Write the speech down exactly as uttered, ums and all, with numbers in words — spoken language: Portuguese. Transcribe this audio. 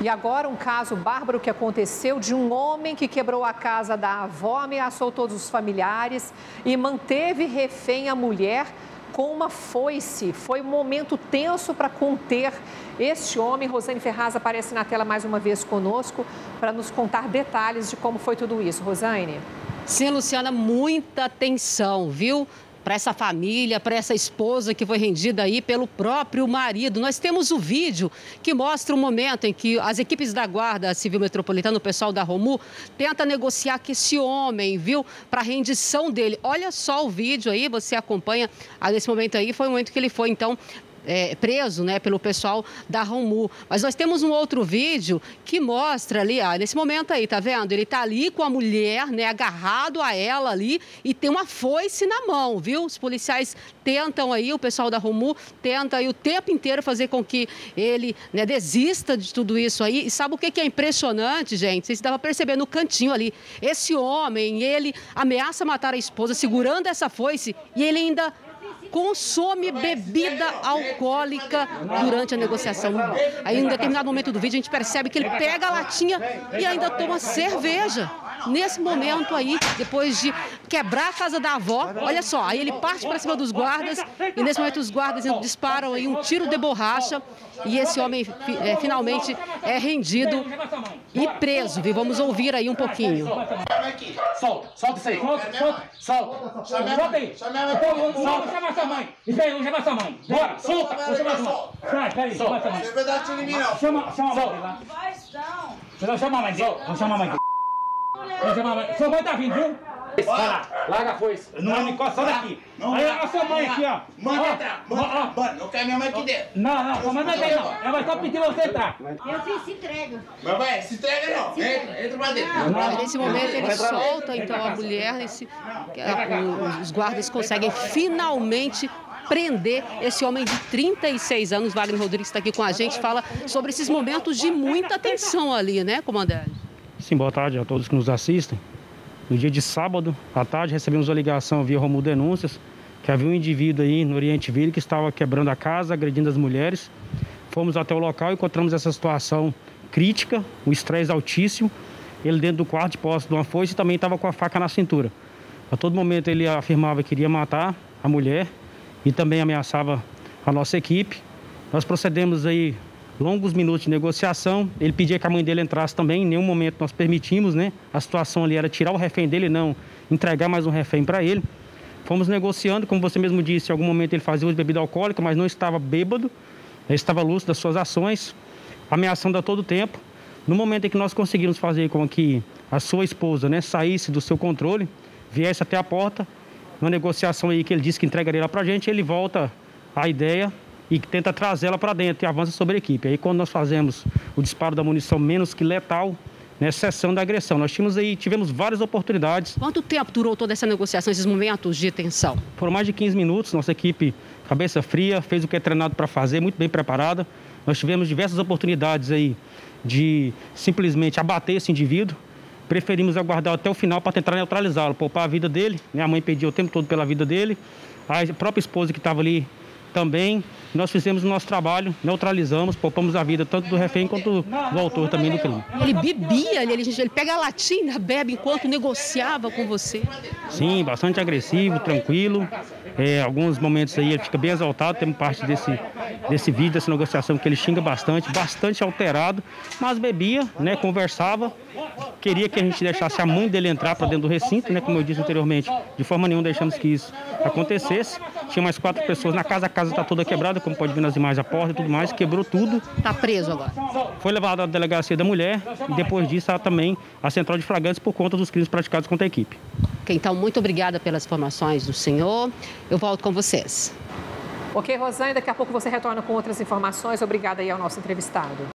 E agora um caso bárbaro que aconteceu de um homem que quebrou a casa da avó, ameaçou todos os familiares e manteve refém a mulher com uma foice. Foi um momento tenso para conter este homem. Rosane Ferraz aparece na tela mais uma vez conosco para nos contar detalhes de como foi tudo isso. Rosane. Sim, Luciana, muita tensão, viu? Para essa família, para essa esposa que foi rendida aí pelo próprio marido. Nós temos o vídeo que mostra o momento em que as equipes da Guarda Civil Metropolitana, o pessoal da Romu, tenta negociar com esse homem, viu? Para a rendição dele. Olha só o vídeo aí, você acompanha. Ah, nesse momento aí foi o momento que ele foi, então, É, preso, né, pelo pessoal da Romu. Mas nós temos um outro vídeo que mostra ali, ah, nesse momento aí, tá vendo? Ele tá ali com a mulher, né, agarrado a ela ali e tem uma foice na mão, viu? Os policiais tentam aí, o pessoal da Romu tenta aí o tempo inteiro fazer com que ele, né, desista de tudo isso aí. E sabe o que que é impressionante, gente? Vocês estavam percebendo no cantinho ali. Esse homem, ele ameaça matar a esposa segurando essa foice e ele ainda consome bebida alcoólica durante a negociação. Aí, em um determinado momento do vídeo, a gente percebe que ele pega a latinha e ainda toma cerveja. Nesse momento aí, depois de quebrar a casa da avó, olha só, aí ele parte para cima dos guardas e nesse momento os guardas disparam aí um tiro de borracha e esse homem é, finalmente é rendido e preso. E vamos ouvir aí um pouquinho. Solta, solta isso aí, solta, solta, solta, solta aí, solta, chama sua mãe, isso aí, vamos chamar sua mãe, bora, solta, vamos chamar sua mãe, sai, peraí, chama sua mãe, chama, chama a mãe lá, não, chama a mãe, vamos chamar a mãe, vamos chamar a mãe, sua mãe tá vindo, viu? Vai lá, larga a foice. Não, me encosta daqui. Aí a sua mãe aqui, ó. Manda entrar, manda, mano, não quer minha mãe aqui dentro. Não, não, sua mãe não vai não. Ela vai só pedir você entrar. Eu fiz, se entrega. Mas vai, se entrega não. Entra, entra pra dentro. Nesse momento ele solta então a mulher, esse, os guardas conseguem finalmente prender esse homem de trinta e seis anos. Wagner Rodrigues está aqui com a gente, fala sobre esses momentos de muita tensão ali, né, comandante? Sim, boa tarde a todos que nos assistem. No dia de sábado, à tarde, recebemos uma ligação via Romu Denúncias que havia um indivíduo aí no Oriente Ville que estava quebrando a casa, agredindo as mulheres. Fomos até o local e encontramos essa situação crítica, um estresse altíssimo. Ele dentro do quarto de posse de uma foice e também estava com a faca na cintura. A todo momento ele afirmava que iria matar a mulher e também ameaçava a nossa equipe. Nós procedemos aí longos minutos de negociação, ele pedia que a mãe dele entrasse também, em nenhum momento nós permitimos, né? A situação ali era tirar o refém dele, não entregar mais um refém para ele. Fomos negociando, como você mesmo disse, em algum momento ele fazia uso de bebida alcoólica, mas não estava bêbado, ele estava lúcido das suas ações, ameaçando a todo tempo. No momento em que nós conseguimos fazer com que a sua esposa, né, saísse do seu controle, viesse até a porta, uma negociação aí que ele disse que entregaria ela para a gente, ele volta à ideia e tenta trazê-la para dentro e avança sobre a equipe. Aí quando nós fazemos o disparo da munição menos que letal, né, cessão da agressão. Nós tínhamos aí, tivemos várias oportunidades. Quanto tempo durou toda essa negociação, esses momentos de tensão? Foram mais de quinze minutos, nossa equipe, cabeça fria, fez o que é treinado para fazer, muito bem preparada. Nós tivemos diversas oportunidades aí de simplesmente abater esse indivíduo. Preferimos aguardar até o final para tentar neutralizá-lo, poupar a vida dele. Minha mãe pedia o tempo todo pela vida dele. A própria esposa que estava ali também. Nós fizemos o nosso trabalho, neutralizamos, poupamos a vida tanto do refém quanto do autor também do crime. Ele bebia, ele, ele pega a latinha, bebe enquanto negociava com você? Sim, bastante agressivo, tranquilo. É, alguns momentos aí ele fica bem exaltado, temos parte desse, desse vídeo, dessa negociação que ele xinga bastante, bastante alterado, mas bebia, né, conversava, queria que a gente deixasse a mãe dele entrar para dentro do recinto, né, como eu disse anteriormente, de forma nenhuma deixamos que isso acontecesse. Tinha mais quatro pessoas na casa, a casa está toda quebrada, como pode ver nas imagens, a porta e tudo mais, quebrou tudo. Está preso agora? Foi levado à delegacia da mulher e depois disso ela também a central de flagrantes por conta dos crimes praticados contra a equipe. Ok, então muito obrigada pelas informações do senhor. Eu volto com vocês. Ok, Rosane, daqui a pouco você retorna com outras informações. Obrigada aí ao nosso entrevistado.